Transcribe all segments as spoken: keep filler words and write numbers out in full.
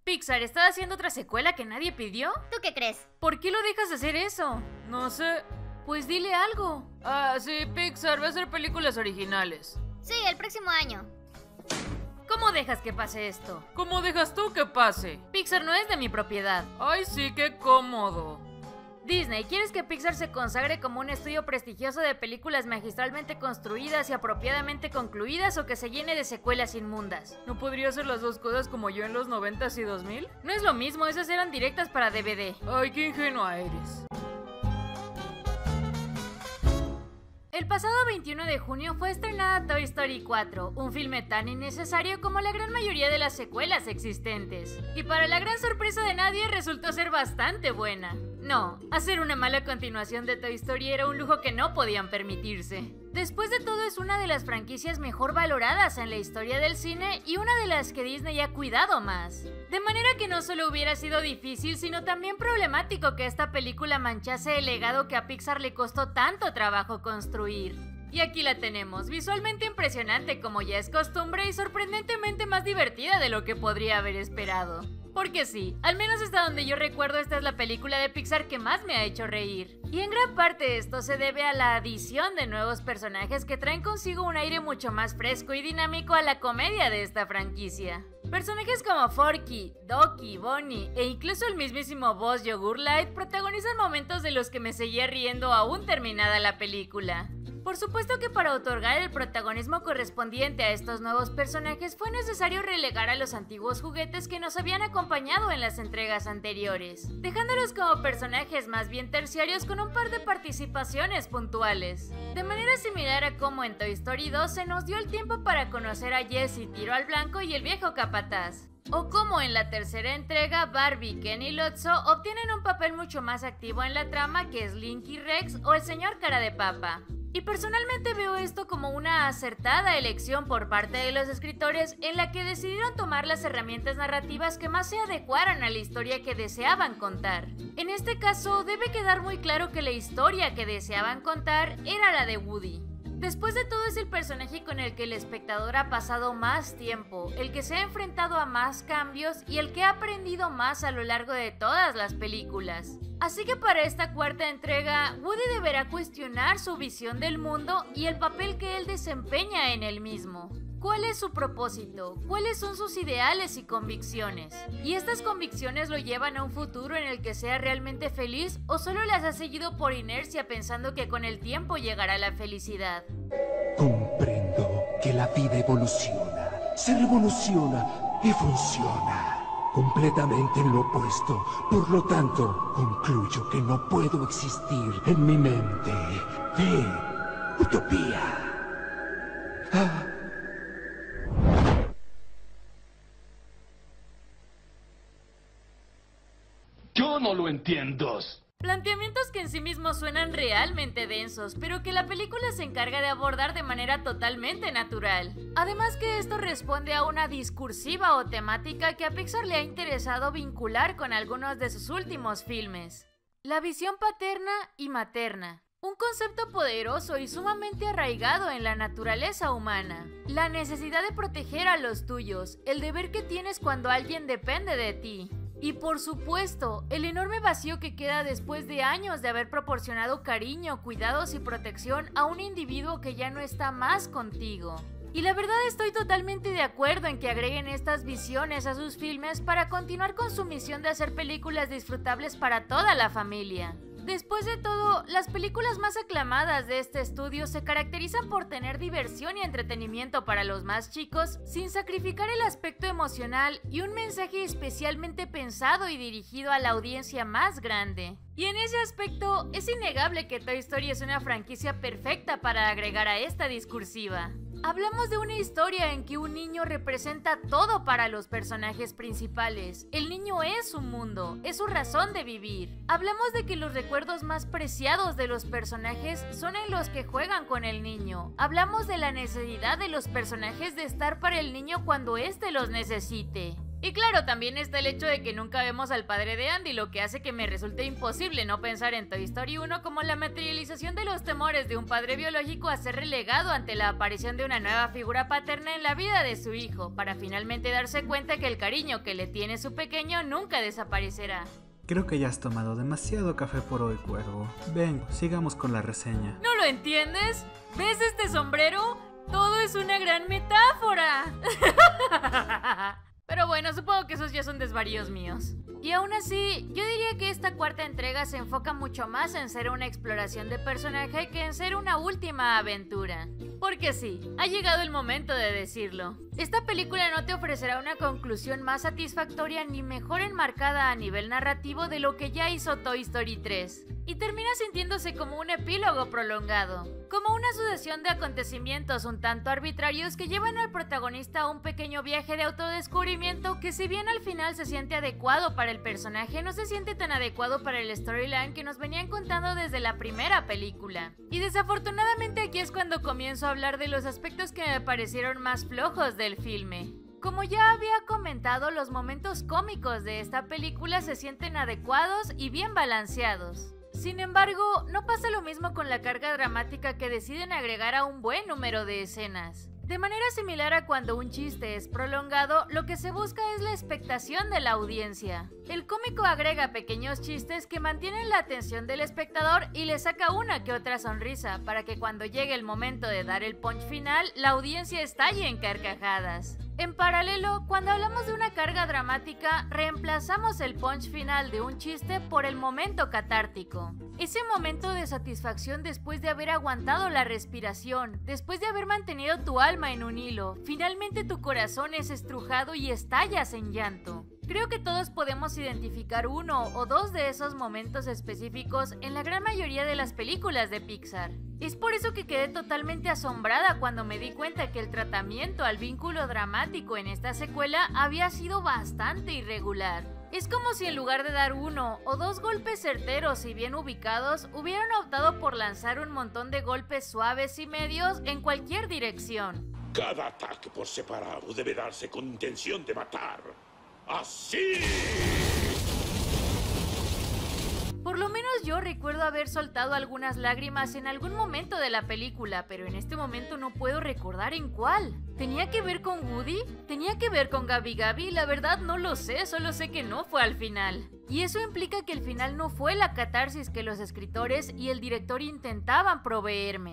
Pixar, ¿está haciendo otra secuela que nadie pidió? ¿Tú qué crees? ¿Por qué lo dejas de hacer eso? No sé. Pues dile algo. Ah, sí, Pixar va a hacer películas originales. Sí, el próximo año. ¿Cómo dejas que pase esto? ¿Cómo dejas tú que pase? Pixar no es de mi propiedad. Ay, sí, qué cómodo. Disney, ¿quieres que Pixar se consagre como un estudio prestigioso de películas magistralmente construidas y apropiadamente concluidas o que se llene de secuelas inmundas? ¿No podría hacer las dos cosas como yo en los noventas y dos mil? No es lo mismo, esas eran directas para D V D. Ay, qué ingenua eres. El pasado veintiuno de junio fue estrenada Toy Story cuatro, un filme tan innecesario como la gran mayoría de las secuelas existentes. Y para la gran sorpresa de nadie, resultó ser bastante buena. No, hacer una mala continuación de Toy Story era un lujo que no podían permitirse. Después de todo, es una de las franquicias mejor valoradas en la historia del cine y una de las que Disney ha cuidado más. De manera que no solo hubiera sido difícil, sino también problemático que esta película manchase el legado que a Pixar le costó tanto trabajo construir. Y aquí la tenemos, visualmente impresionante como ya es costumbre y sorprendentemente más divertida de lo que podría haber esperado. Porque sí, al menos hasta donde yo recuerdo, esta es la película de Pixar que más me ha hecho reír. Y en gran parte esto se debe a la adición de nuevos personajes que traen consigo un aire mucho más fresco y dinámico a la comedia de esta franquicia. Personajes como Forky, Doki, Bonnie e incluso el mismísimo Buzz Yogur Light protagonizan momentos de los que me seguía riendo aún terminada la película. Por supuesto que para otorgar el protagonismo correspondiente a estos nuevos personajes fue necesario relegar a los antiguos juguetes que nos habían acompañado en las entregas anteriores, dejándolos como personajes más bien terciarios con un par de participaciones puntuales. De manera similar a como en Toy Story dos se nos dio el tiempo para conocer a Jessie, Tiro al Blanco y el viejo capataz. O como en la tercera entrega, Barbie, Ken y Lotso obtienen un papel mucho más activo en la trama que Slinky Rex o el señor Cara de Papa. Y personalmente veo esto como una acertada elección por parte de los escritores en la que decidieron tomar las herramientas narrativas que más se adecuaran a la historia que deseaban contar. En este caso, debe quedar muy claro que la historia que deseaban contar era la de Woody. Después de todo, es el personaje con el que el espectador ha pasado más tiempo, el que se ha enfrentado a más cambios y el que ha aprendido más a lo largo de todas las películas. Así que para esta cuarta entrega, Woody deberá cuestionar su visión del mundo y el papel que él desempeña en el mismo. ¿Cuál es su propósito? ¿Cuáles son sus ideales y convicciones? ¿Y estas convicciones lo llevan a un futuro en el que sea realmente feliz o solo las ha seguido por inercia pensando que con el tiempo llegará la felicidad? Comprendo que la vida evoluciona, se revoluciona y funciona completamente en lo opuesto. Por lo tanto, concluyo que no puedo existir en mi mente de utopía. Ah. Yo no lo entiendo. Planteamientos que en sí mismos suenan realmente densos, pero que la película se encarga de abordar de manera totalmente natural. Además que esto responde a una discursiva o temática que a Pixar le ha interesado vincular con algunos de sus últimos filmes. La visión paterna y materna. Un concepto poderoso y sumamente arraigado en la naturaleza humana. La necesidad de proteger a los tuyos, el deber que tienes cuando alguien depende de ti. Y por supuesto, el enorme vacío que queda después de años de haber proporcionado cariño, cuidados y protección a un individuo que ya no está más contigo. Y la verdad estoy totalmente de acuerdo en que agreguen estas visiones a sus filmes para continuar con su misión de hacer películas disfrutables para toda la familia. Después de todo, las películas más aclamadas de este estudio se caracterizan por tener diversión y entretenimiento para los más chicos, sin sacrificar el aspecto emocional y un mensaje especialmente pensado y dirigido a la audiencia más grande. Y en ese aspecto, es innegable que Toy Story es una franquicia perfecta para agregar a esta discursiva. Hablamos de una historia en que un niño representa todo para los personajes principales. El niño es su mundo, es su razón de vivir. Hablamos de que los recuerdos más preciados de los personajes son en los que juegan con el niño. Hablamos de la necesidad de los personajes de estar para el niño cuando éste los necesite. Y claro, también está el hecho de que nunca vemos al padre de Andy, lo que hace que me resulte imposible no pensar en Toy Story uno como la materialización de los temores de un padre biológico a ser relegado ante la aparición de una nueva figura paterna en la vida de su hijo, para finalmente darse cuenta que el cariño que le tiene su pequeño nunca desaparecerá. Creo que ya has tomado demasiado café por hoy, Cuervo. Ven, sigamos con la reseña. ¿No lo entiendes? ¿Ves este sombrero? Todo es una gran metáfora. Pero bueno, supongo que esos ya son desvaríos míos. Y aún así, yo diría que esta cuarta entrega se enfoca mucho más en ser una exploración de personaje que en ser una última aventura. Porque sí, ha llegado el momento de decirlo. Esta película no te ofrecerá una conclusión más satisfactoria ni mejor enmarcada a nivel narrativo de lo que ya hizo Toy Story tres. Y termina sintiéndose como un epílogo prolongado, como una sucesión de acontecimientos un tanto arbitrarios que llevan al protagonista a un pequeño viaje de autodescubrimiento que, si bien al final se siente adecuado para el personaje, no se siente tan adecuado para el storyline que nos venían contando desde la primera película. Y desafortunadamente aquí es cuando comienzo a hablar de los aspectos que me parecieron más flojos del filme. Como ya había comentado, los momentos cómicos de esta película se sienten adecuados y bien balanceados. Sin embargo, no pasa lo mismo con la carga dramática que deciden agregar a un buen número de escenas. De manera similar a cuando un chiste es prolongado, lo que se busca es la expectación de la audiencia. El cómico agrega pequeños chistes que mantienen la atención del espectador y le saca una que otra sonrisa, para que cuando llegue el momento de dar el punch final, la audiencia estalle en carcajadas. En paralelo, cuando hablamos de una carga dramática, reemplazamos el punch final de un chiste por el momento catártico. Ese momento de satisfacción después de haber aguantado la respiración, después de haber mantenido tu alma en un hilo, finalmente tu corazón es estrujado y estallas en llanto. Creo que todos podemos identificar uno o dos de esos momentos específicos en la gran mayoría de las películas de Pixar. Es por eso que quedé totalmente asombrada cuando me di cuenta que el tratamiento al vínculo dramático en esta secuela había sido bastante irregular. Es como si en lugar de dar uno o dos golpes certeros y bien ubicados, hubieran optado por lanzar un montón de golpes suaves y medios en cualquier dirección. Cada ataque por separado debe darse con intención de matar. ¡Así! Por lo menos yo recuerdo haber soltado algunas lágrimas en algún momento de la película, pero en este momento no puedo recordar en cuál. ¿Tenía que ver con Woody? ¿Tenía que ver con Gabi Gabi? La verdad no lo sé, solo sé que no fue al final. Y eso implica que el final no fue la catarsis que los escritores y el director intentaban proveerme.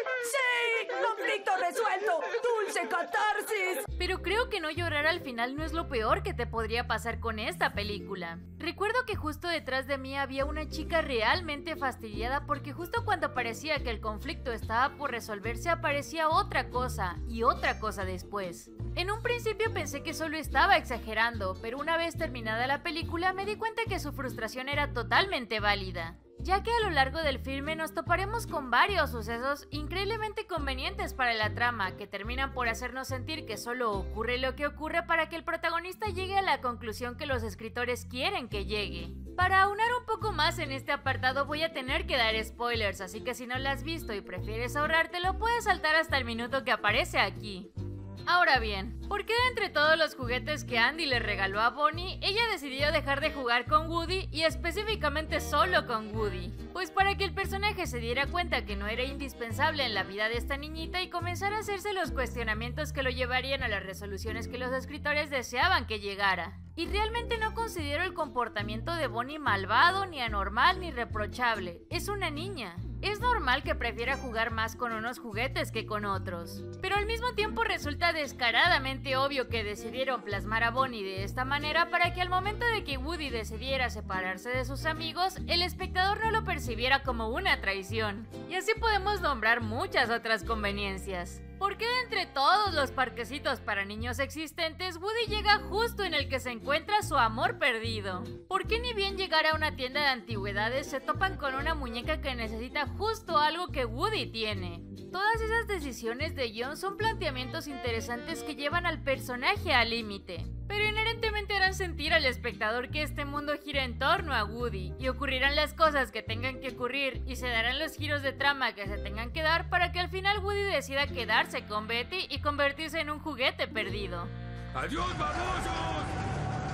¡Sí! ¡Conflicto resuelto! ¡Dulce catarsis! Pero creo que no llorar al final no es lo peor que te podría pasar con esta película. Recuerdo que justo detrás de mí había una chica realmente fastidiada porque justo cuando parecía que el conflicto estaba por resolverse aparecía otra cosa y otra cosa después. En un principio pensé que solo estaba exagerando, pero una vez terminada la película me di cuenta que su frustración era totalmente válida, ya que a lo largo del filme nos toparemos con varios sucesos increíblemente convenientes para la trama que terminan por hacernos sentir que solo ocurre lo que ocurre para que el protagonista llegue a la conclusión que los escritores quieren que llegue. Para aunar un poco más en este apartado voy a tener que dar spoilers, así que si no lo has visto y prefieres ahorrártelo, puedes saltar hasta el minuto que aparece aquí. Ahora bien, ¿por qué de entre todos los juguetes que Andy le regaló a Bonnie, ella decidió dejar de jugar con Woody y específicamente solo con Woody? Pues para que el personaje se diera cuenta que no era indispensable en la vida de esta niñita y comenzara a hacerse los cuestionamientos que lo llevarían a las resoluciones que los escritores deseaban que llegara. Y realmente no considero el comportamiento de Bonnie malvado, ni anormal, ni reprochable. Es una niña. Es normal que prefiera jugar más con unos juguetes que con otros. Pero al mismo tiempo resulta descaradamente obvio que decidieron plasmar a Bonnie de esta manera para que al momento de que Woody decidiera separarse de sus amigos, el espectador no lo percibiera como una traición. Y así podemos nombrar muchas otras conveniencias. ¿Por qué de entre todos los parquecitos para niños existentes, Woody llega justo en el que se encuentra su amor perdido? ¿Por qué ni bien llegar a una tienda de antigüedades se topan con una muñeca que necesita justo algo que Woody tiene? Todas esas decisiones de guión son planteamientos interesantes que llevan al personaje al límite, pero inherentemente harán sentir al espectador que este mundo gira en torno a Woody, y ocurrirán las cosas que tengan que ocurrir y se darán los giros de trama que se tengan que dar para que al final Woody decida quedarse con Betty y convertirse en un juguete perdido. ¡Adiós, babosos!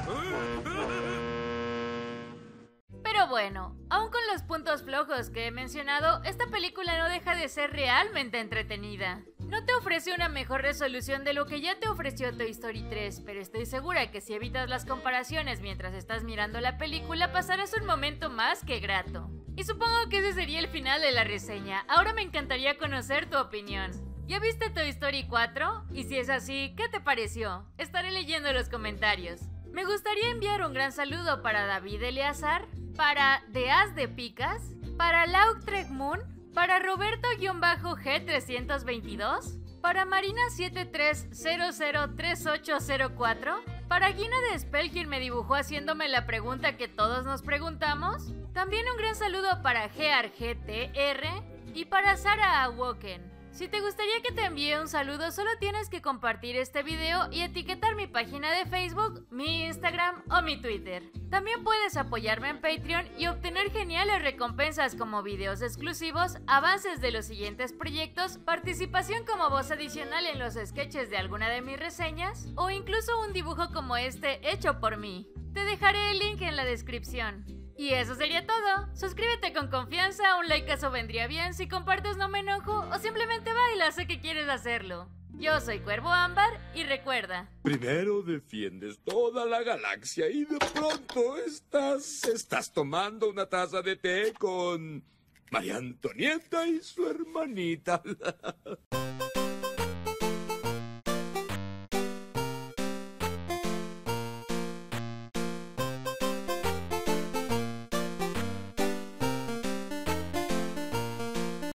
Pero bueno, aun con los puntos flojos que he mencionado, esta película no deja de ser realmente entretenida. No te ofrece una mejor resolución de lo que ya te ofreció Toy Story tres, pero estoy segura que si evitas las comparaciones mientras estás mirando la película, pasarás un momento más que grato. Y supongo que ese sería el final de la reseña. Ahora me encantaría conocer tu opinión. ¿Ya viste Toy Story cuatro? Y si es así, ¿qué te pareció? Estaré leyendo los comentarios. Me gustaría enviar un gran saludo para David Eleazar, para The As de Picas, para Lautrec Moon, para Roberto-G trescientos veintidós, para Marina siete tres cero cero tres ocho cero cuatro, para Gina de Spell, quien me dibujó haciéndome la pregunta que todos nos preguntamos. También un gran saludo para G R G T R y para Sara Awoken. Si te gustaría que te envíe un saludo, solo tienes que compartir este video y etiquetar mi página de Facebook, mi Instagram o mi Twitter. También puedes apoyarme en Patreon y obtener geniales recompensas como videos exclusivos, avances de los siguientes proyectos, participación como voz adicional en los sketches de alguna de mis reseñas o incluso un dibujo como este hecho por mí. Te dejaré el link en la descripción. Y eso sería todo. Suscríbete con confianza, un likeazo vendría bien, si compartes no me enojo o simplemente baila, sé que quieres hacerlo. Yo soy Cuervo Ámbar y recuerda. Primero defiendes toda la galaxia y de pronto estás, estás tomando una taza de té con María Antonieta y su hermanita.